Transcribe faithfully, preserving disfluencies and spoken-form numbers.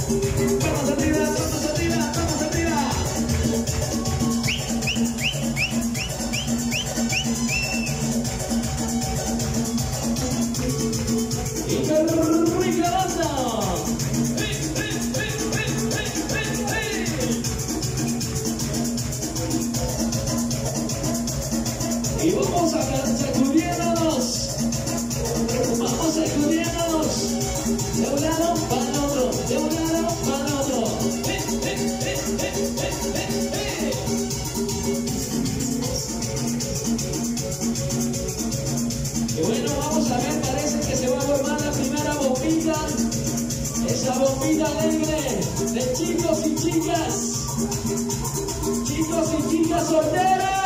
Vamos arriba, vamos arriba, vamos arriba. Y qué rica banda. Y vamos a sacudiéndonos, vamos sacudiéndonos, de un lado para el otro, de un lado para el otro. ¡Eh, eh, eh, eh, eh, eh, eh! Y bueno, vamos a ver, parece que se va a formar la primera bombita, esa bombita alegre de chicos y chicas, chicos y chicas solteras.